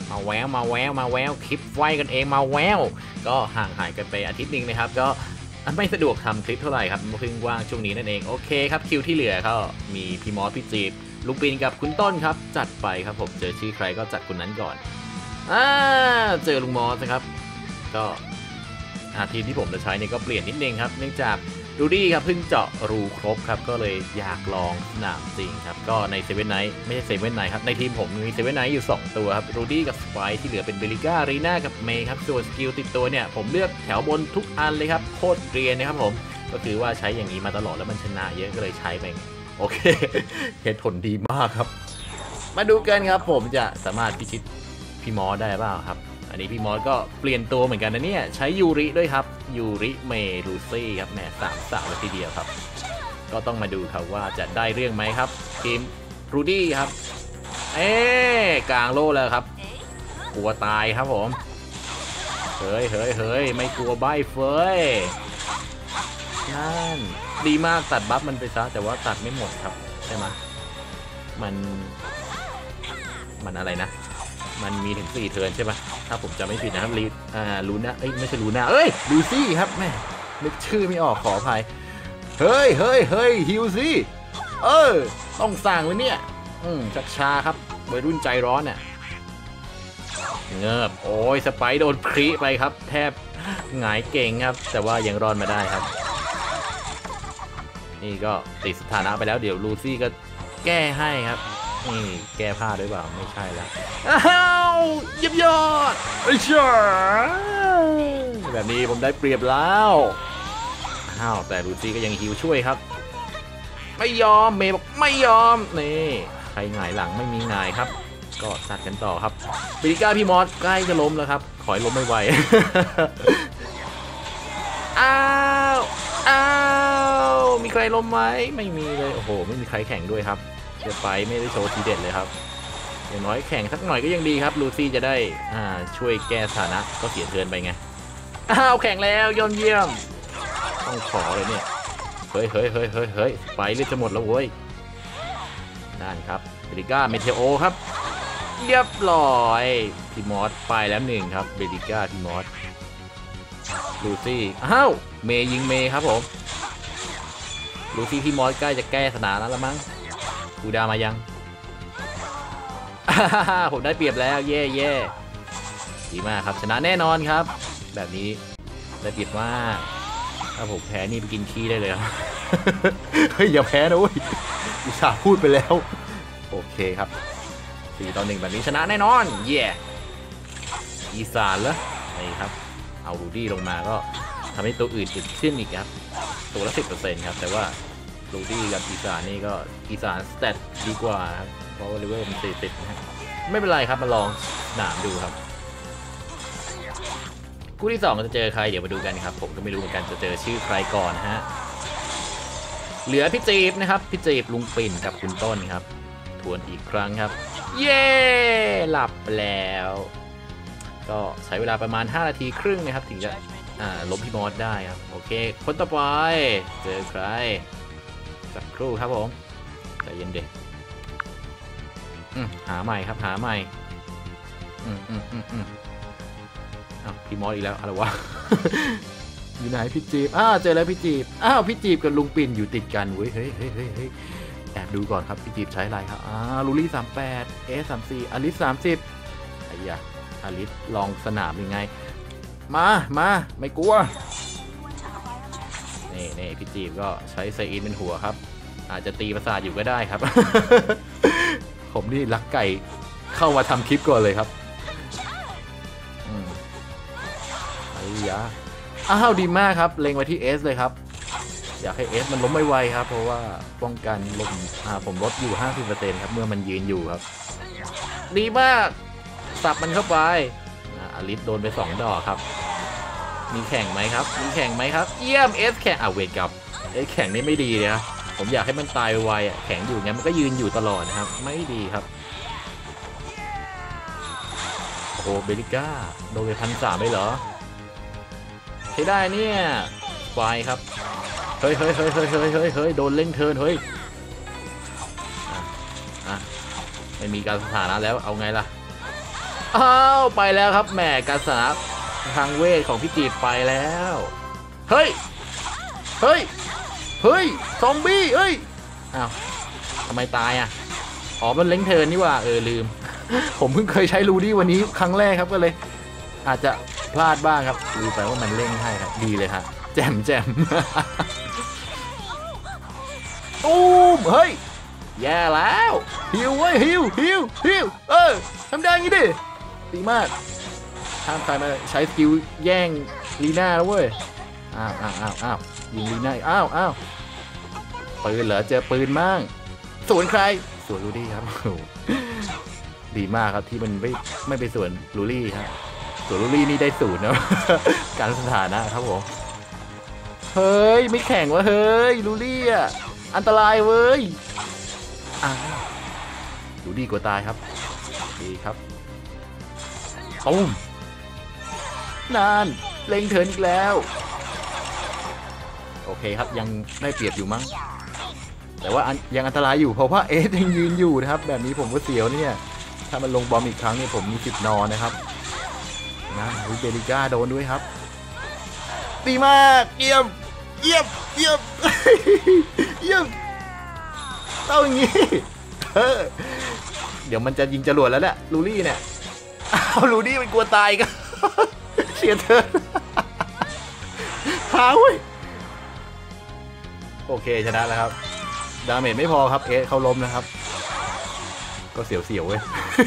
มาแววคลิปไว้กันเองมาแววก็ห่างหายกันไปอาทิตย์นึงนะครับก็ไม่สะดวกทำคลิปเท่าไหร่ครับเพิ่งว่างช่วงนี้นั่นเองโอเคครับคิวที่เหลือก็มีพี่มอสพี่จีบลุงปินกับคุณต้นครับจัดไปครับผมเจอชื่อใครก็จัดคนนั้นก่อนเจอลุงมอสนะครับก็ทีมที่ผมจะใช้เนี่ยก็เปลี่ยนนิดนึงครับเนื่องจากดูดี้ครับเพิ่งเจาะรูครบครับก็เลยอยากลองสนามจริงครับก็ในเซเว่นไนท์ไม่ใช่เซเว่นไนท์ครับในทีมผมมีเซเว่นไนท์อยู่2ตัวครับดูดี้กับสไปที่เหลือเป็นเบลิก้ารีน่ากับเมย์ครับส่วนสกิลติดตัวเนี่ยผมเลือกแถวบนทุกอันเลยครับโคตรเรียนนะครับผมก็คือว่าใช้อย่างนี้มาตลอดแล้วมันชนะเยอะก็เลยใช้ไปโอเคเหตุผลดีมากครับมาดูกันครับผมจะสามารถพิชิตพี่มอสได้เปล่าครับอันนี้พี่มอสก็เปลี่ยนตัวเหมือนกันนะเนี่ยใช้ยูริด้วยครับยูริเมลูซี่ครับแหม3 สาวเลยทีเดียวครับก็ต้องมาดูครับว่าจะได้เรื่องไหมครับทีมรูดี้ครับกลางโล่แล้วครับกลัวตายครับผมเฮ้ยไม่กลัวใบเฟยนั่นดีมากตัดบัฟมันไปซะแต่ว่าตัดไม่หมดครับใช่ไหมมันอะไรนะมันมีถึง4 เทิร์นใช่ปะถ้าผมจำไม่ผิดนะครับลูน่าไม่ใช่ลูน่าลูซี่ครับแม่นึกชื่อไม่ออกขออภัยเฮ้ยฮิวซี่ต้องสั่งเลยเนี่ยชาครับวัยรุ่นใจร้อนเนี่ยเงิบโอ้ยสไปโดนครีไปครับแทบหงายเก่งครับแต่ว่ายังรอดมาได้ครับนี่ก็ติดสถานะไปแล้วเดี๋ยวลูซี่ก็แก้ให้ครับนี่แก้ผ้าด้วยเปล่าไม่ใช่แล้วเยี่ยมยอดแบบนี้ผมได้เปรียบแล้วแต่ลูซี่ก็ยังฮิวช่วยครับไม่ยอมเมย์บอกไม่ยอมนี่ใครหงายหลังไม่มีหงายครับก็ซัดกันต่อครับปิริก้าพี่มอสใกล้จะล้มแล้วครับขอให้ล้มไม่ไหวมีใครล้มไหมไม่มีเลยโอ้โหไม่มีใครแข่งด้วยครับเดี๋ยวไปไม่ได้โชว์ทีเด็ดเลยครับอย่างน้อยแข่งสักหน่อยก็ยังดีครับลูซี่จะได้ช่วยแก้สถานะก็เสียเทิร์นไปไงแข่งแล้วยอดเยี่ยมต้องขอเลยเนี่ยเฮ้ยไปเลือดจะหมดแล้วเว้ยนั่นครับเบลิก้าเมเทโอครับเรียบร้อยพี่มอสไปแล้ว1ครับเบลิก้าพี่มอสลูซี่เมย์ยิงเมย์ครับผมลูซี่พี่มอสใกล้จะแก้สถานะแล้วมั้งกูดามายังผมได้เปรียบแล้วเย่ดีมากครับชนะแน่นอนครับแบบนี้ได้เปรียบมากถ้าผมแพ้นี่ไปกินขี้ได้เลยครับเฮ้ยอย่าแพ้นะเว้ยอุตส่าห์พูดไปแล้วโอเคครับ4-1แบบนี้ชนะแน่นอนเย่อีสานเหรอนี่ครับเอารูดี้ลงมาก็ทำให้ตัวอื่นติดขึ้นอีกครับตัวละ 10% ครับแต่ว่ารูดี้กับอีสานนี่ก็อีสานสเตตดีกว่าครับเพราะว่าเลเวลมัน40นะฮะไม่เป็นไรครับมาลองหนามดูครับคู่ที่2จะเจอใครเดี๋ยวมาดูกันครับผมก็ไม่รู้เหมือนกันจะเจอชื่อใครก่อนฮะเหลือพี่จีบนะครับพี่จีบลุงปิ่นกับคุณต้นครับทวนอีกครั้งครับเย้หลับแล้วก็ใช้เวลาประมาณ5 นาทีครึ่งนะครับถึงจะล้มพี่มอสได้ครับโอเคคนต่อไปเจอใครสักครู่ครับผมใจเย็นเด็กหาใหม่ครับหาใหม่พี่มอสอีกแล้วอะไรวะ อยู่ไหนพี่จีบเจอแล้วพี่จีบพี่จีบกับลุงปิ่นอยู่ติดกันเว้ยเฮ้ยแอบดูก่อนครับพี่จีบใช้อะไรครับลูลี่38 A34 อลิส30ไอ้ยะอลิสลองสนามยังไงมาไม่กลัวนี่พี่จีบก็ใช้ไซอินเป็นหัวครับอาจจะตีประสาทอยู่ก็ได้ครับ ผมนี่รักไก่เข้ามาทำคลิปก่อนเลยครับไอ้ยะดีมากครับเล็งไว้ที่ S เลยครับอยากให้ S มันล้มไวๆครับเพราะว่าป้องกันลมผมลดอยู่ 50% ครับเมื่อมันยืนอยู่ครับดีมากสับมันเข้าไปอลิสโดนไป2 ดอกครับมีแข่งไหมครับเยี่ยม S แข่งเวทกับ S แข่งนี่ไม่ดีเลยครับผมอยากให้มันตายไวแข่งอยู่งั้นมันก็ยืนอยู่ตลอดนะครับไม่ดีครับโอ้โหเบลิก้าโดนไป1,300ไปเหรอใช้ได้เนี่ยไฟครับเฮ้ยโดนเล่งเทิร์นเฮ้ยไม่มีการสถานะแล้วเอาไงล่ะอ้าวไปแล้วครับแหมกระสาทางเวทของพี่จีบไปแล้วเฮ้ยเฮ้ยเฮ้ยซอมบี้เฮ้ยอ้าวทำไมตายอ่ะอ๋อมันเล้งเทิร์นนี่ว่าลืม ผมเพิ่งเคยใช้รูดี้วันนี้ครั้งแรกครับก็เลยอาจจะพลาดบ้างครับดูไปว่ามันเล่งให้ครับดีเลยครับแจ่มแจ่ม ตูมเฮ้ยแย่แล้วฮิวเว้ยฮิวทำได้งี้ดิดีมากห้ามใครมาใช้สกิลแย่งลีน่าแล้วเว้ยอ้าวยิงลีน่าอ้าวปืนเหรอเจอปืนมั่งสวนใครสวนลูดี้ครับดีมากครับที่มันไม่ไปสวนลูลี่ครับสวนลูลี่นี่ได้ศูนย์นะ การสถานะครับผมเฮ้ยไม่แข่งวะเฮ้ยลูลี่อ่ะอันตรายเว้ยลูลี่กลัวตายครับดีครับตุ้มนานเล็งเถินอีกแล้วโอเคครับยังได้เปรียบอยู่มั้งแต่ว่ายังอันตรายอยู่เพราะว่าเอสยังยืนอยู่นะครับแบบนี้ผมก็เสียวเนี่ยถ้ามันลงบอมอีกครั้งเนี่ยผมมี10 นอนนะครับนะเบลิก้าโดนด้วยครับดีมากเยี่ยมต้องอย่างนี้เดี๋ยวมันจะยิงจรวดแล้วแหละลูลี่เนี่ยเอาลูลี่มันกลัวตายกันเสียเธอหาเว้ยโอเคชนะแล้วครับดาเมจไม่พอครับเอสเขาล้มนะครับก็เสียวเว้ย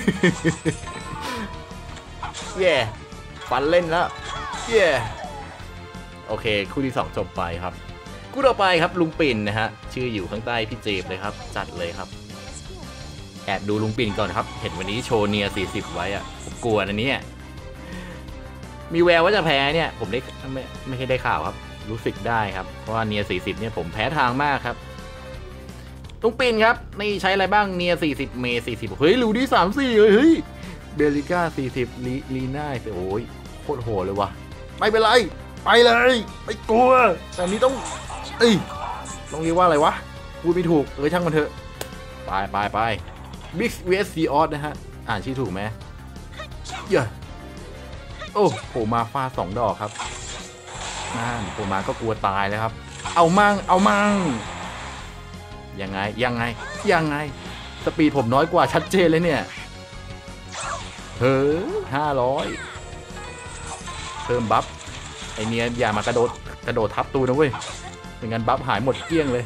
เย่ฟันเล่นแล้วเย่โอเคคู่ที่2จบไปครับคู่ต่อไปครับลุงปิ่นนะฮะชื่ออยู่ข้างใต้พี่เจฟเลยครับจัดเลยครับแอบดูลุงปิ่นก่อนครับเห็นวันนี้โชว์เนีย40ไว้อะผมกลัวนะเนี่ยมีแววว่าจะแพ้เนี่ยผมได้ไม่ใช่ได้ข่าวครับรู้สึกได้ครับเพราะว่าเนีย40เนี่ยผมแพ้ทางมากครับลุงปิ่นครับนี่ใช้อะไรบ้างเนีย40เมย์40เฮ้ยลูดี้34เฮ้ยเบลิก้า40ลีน่าโอ้ยโคตรโหดเลยวะไม่เป็นไรไปเลยไม่กลัวแต่นี้ต้องต้องเรียกว่าอะไรวะพูดไม่ถูกช่างมันเถอะไปบิ๊กเวสซีออสนะฮะอ่านชื่อถูกไหมเยอะโอ้โหมาฟา2 ดอกครับนั่นผมมาก็กลัวตายแล้วครับเอามั่งยังไงสปีดผมน้อยกว่าชัดเจนเลยเนี่ยเฮ้ย500เพิ่มบัฟไอเนี้ยอย่ามากระโดดทับตูนะเว้ยไม่งั้นบัฟหายหมดเกลี้ยงเลย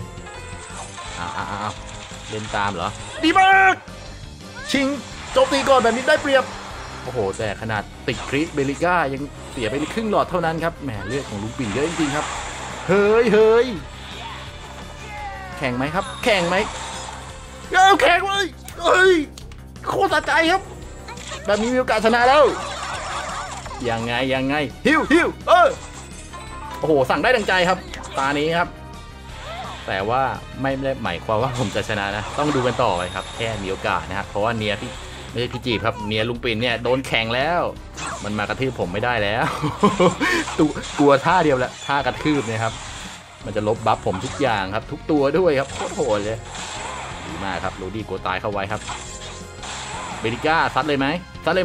เล่นตามเหรอดีมากชิงโจมตีก่อนแบบนี้ได้เปรียบโอ้โหแต่ขนาดติดคริสเบลิก้ายังเสียไปครึ่งหลอดเท่านั้นครับแหมเลือดของลุงปิ่นเยอะจริงๆครับเฮ้ยแข่งไหมครับแข่งไหมแข่งเลยเฮ้ยโคตรสะใจครับแบบนี้มีโอกาสชนะแล้วยังไงฮิวโอ้โหสั่งได้ดังใจครับตานี้ครับแต่ว่าไม่ได้หมายความว่าผมจะชนะนะต้องดูกันต่อไปครับแค่มีโอกาสนะครับเพราะว่าเนียพี่ไม่ใช่พี่จีบครับเนียลุงปิ่นเนี่ยโดนแข่งแล้วมันมากระทืบผมไม่ได้แล้ว กลัวท่าเดียวแหละท่ากระทืบเนี่ยครับมันจะลบบัฟผมทุกอย่างครับทุกตัวด้วยครับโคตรโหดเลยดีมากครับลูดี้กลัวตายเข้าไว้ครับเบลิก้าซัดเลยไหมซัด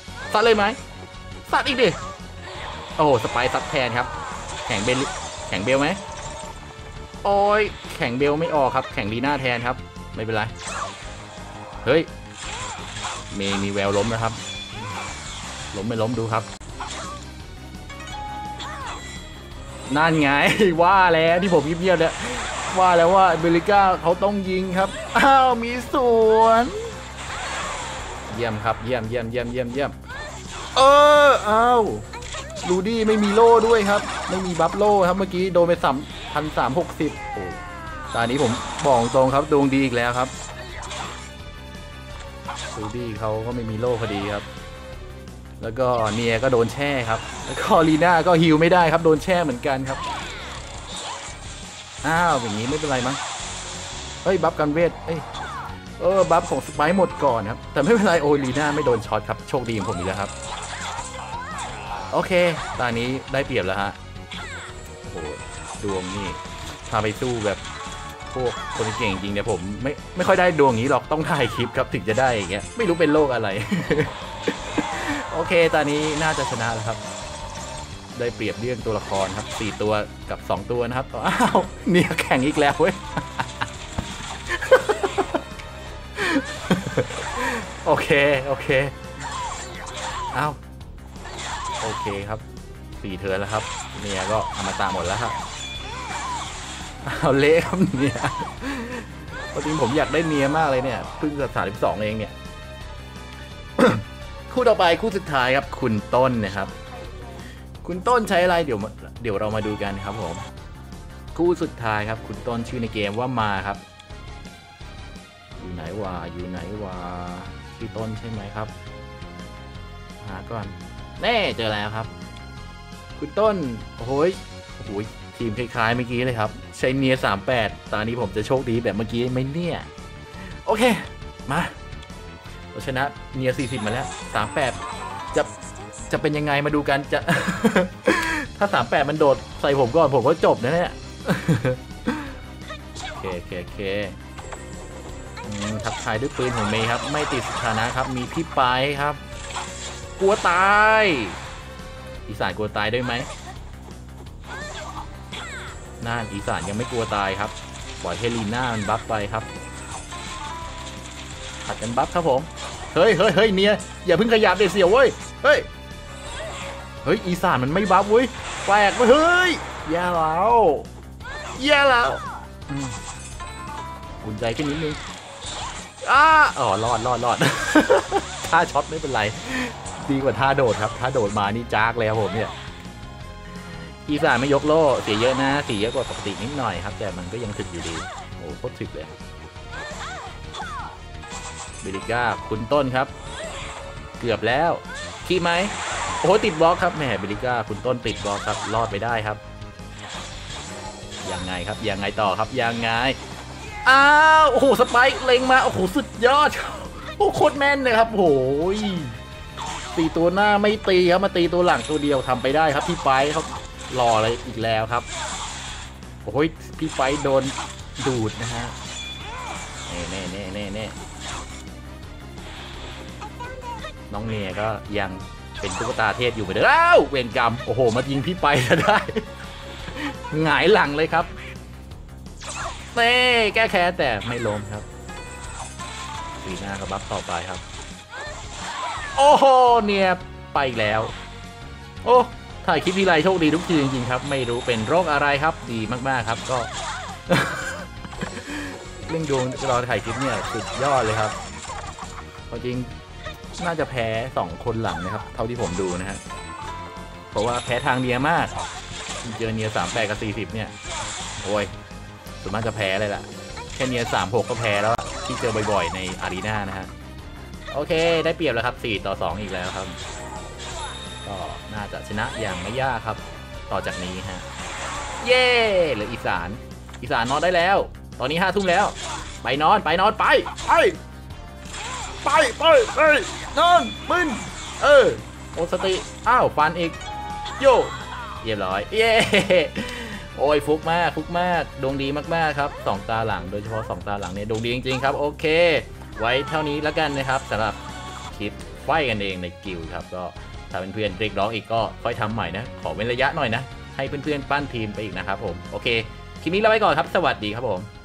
อีกดิโอ้โหสไปซัดแทนครับแข่งเบลไหมโอ้ยแข่งเบลไม่ออกครับแข่งลีน่าแทนครับไม่เป็นไรเฮ้ยมีแววล้มนะครับล้มไม่ล้มดูครับนั่นไงว่าแล้วที่ผมเงียบๆเนี่ยว่าแล้วว่าเบลิก้าเขาต้องยิงครับอ้าวมีสวนเยี่ยมครับเยี่ยมอ้าวลูดี้ไม่มีโล่ด้วยครับไม่มีบัฟโล่ครับเมื่อกี้โดนไป1,360โอ้ตอนนี้ผมบอกตรงครับดวงดีอีกแล้วครับลูดี้เขาก็ไม่มีโล่พอดีครับแล้วก็เนียก็โดนแช่ครับแล้วก็ลีน่าก็ฮิวไม่ได้ครับโดนแช่เหมือนกันครับอ้าวอย่างนี้ไม่เป็นไรมั้งเฮ้ยบัฟกันเวทบัฟของสไปร์หมดก่อนครับแต่ไม่เป็นไรโอลีน่าไม่โดนช็อตครับโชคดีของผมอยู่แล้วครับโอเคตอนนี้ได้เปรียบแล้วฮะโอ้โหดวงนี่พาไปสู้แบบพวกคนเก่งจริงเนี่ยผมไม่ค่อยได้ดวงนี้หรอกต้องถ่ายคลิปครับถึงจะได้อย่างเงี้ยไม่รู้เป็นโรคอะไรเคตอนนี้น่าจะชนะแล้วครับได้เปรียบเรื่องตัวละครครับ4ตัวกับ2ตัวนะครับอ้าวเนี่ยแข่งอีกแล้วเว้ย โอเคอ้าวโอเคครับ4เทิร์นแล้วครับเนี่ยก็อมตะหมดแล้วครับเอาเละครับเนี่ยจริงผมอยากได้เนียมากเลยเนี่ยเพิ่งจะ32เองเนี่ย คู่ต่อไปคู่สุดท้ายครับคุณต้นนะครับคุณต้นใช้อะไรเดี๋ยวเรามาดูกันครับผมคู่สุดท้ายครับคุณต้นชื่อในเกมว่ามาครับอยู่ไหนวะชื่อต้นใช่ไหมครับหาก่อนแน่เจอแล้วครับคุณต้นโอ้โหทีมคล้ายๆเมื่อกี้เลยครับใช้เนีย38ตอนนี้ผมจะโชคดีแบบเมื่อกี้ไหมเนี่ยโอเคมาเราชนะเนีย40มาแล้ว38จะเป็นยังไงมาดูกันจะ ถ้า38มันโดดใส่ผมก่อนผมก็จบนะเนี่ย โอเคทักทายด้วยปืนของเมย์ครับไม่ติดสถานะครับมีพี่ไปครับกลัวตายอีสานกลัวตายด้วยไหมน่าอีสานยังไม่กลัวตายครับปล่อยให้ลีน่ามันบัฟไปครับผัดกันบัฟครับผมเฮ้ยเนี่ยอย่าเพิ่งขยับเดี๋ยวเสียวเว้ยเฮ้ยอีสานมันไม่บัฟเว้ยแปลกเว้ยเฮ้ยแย่แล้วอุ่นใจขึ้นนิดนึงรอด ท่าช็อตไม่เป็นไรดีกว่าท่าโดดครับท่าโดดมานี่จากเลยครับผมเนี่ยอีสานไม่ยกโล่เสียเยอะนะเสียเยอะกว่าปกตินิดหน่อยครับแต่มันก็ยังถึกอยู่ดีโอ้โคตรถึกเลยเบลิก้าคุณต้นครับเกือบแล้วขี้ไหมโอ้ติดบล็อกครับแหมเบลิก้าคุณต้นติดบล็อกครับรอดไปได้ครับยังไงครับยังไงต่อครับยังไงโอ้โหสไปค์เล็งมาโอ้โหสุดยอดโอ้โคตรแม่นเลยครับโอ้ยตีตัวหน้าไม่ตีครับมาตีตัวหลังตัวเดียวทำไปได้ครับพี่ไปครับรออะไรอีกแล้วครับโอ้ยพี่ไปโดนดูดนะฮะเน่น้องเนียก็ยังเป็นตุ๊กตาเทพอยู่เหมือนเดิมเวรกรรมโอ้โหมายิงพี่ไปจะได้ หงายหลังเลยครับเต้แก้แค้นแต่ไม่ล้มครับวีน่าก็บัฟต่อไปครับโอ้โหเนี่ยไปอีกแล้วโอ้ถ่ายคลิปทีไรโชคดีทุกทีจริงๆครับไม่รู้เป็นโรคอะไรครับดีมากๆครับก็ เรื่องดวงรอถ่ายคลิปเนี่ยสุดยอดเลยครับจริงน่าจะแพ้2คนหลังนะครับเท่าที่ผมดูนะฮะเพราะว่าแพ้ทางเนียมากเจอเนีย38กับ40เนี่ยโอ้ยส่วนมากจะแพ้เลยล่ะแค่เนีย36ก็แพ้แล้วที่เจอบ่อยๆในอารีนานะฮะโอเคได้เปรียบแล้วครับ4-2อีกแล้วครับก็น่าจะชนะอย่างไม่ยากครับต่อจากนี้ฮะเย่เหลืออีสานนอนได้แล้วตอนนี้5 ทุ่มแล้วไปนอนไปนอนไปนอนมึนโอสติฟันอีกโย่เรียบร้อยเย่โอ้ยฟุกมากดวงดีมากๆครับ2 ตาหลังโดยเฉพาะ2 ตาหลังเนี่ยดวงดีจริงๆครับโอเคไว้เท่านี้แล้วกันนะครับสำหรับคลิปไฟกันเองในกิลด์ครับก็ถ้าเพื่อนๆเรียกร้องอีกก็ค่อยทำใหม่นะขอเว้นระยะหน่อยนะให้เพื่อนๆปั้นทีมไปอีกนะครับผมโอเคคลิปนี้ลาไปก่อนครับสวัสดีครับผม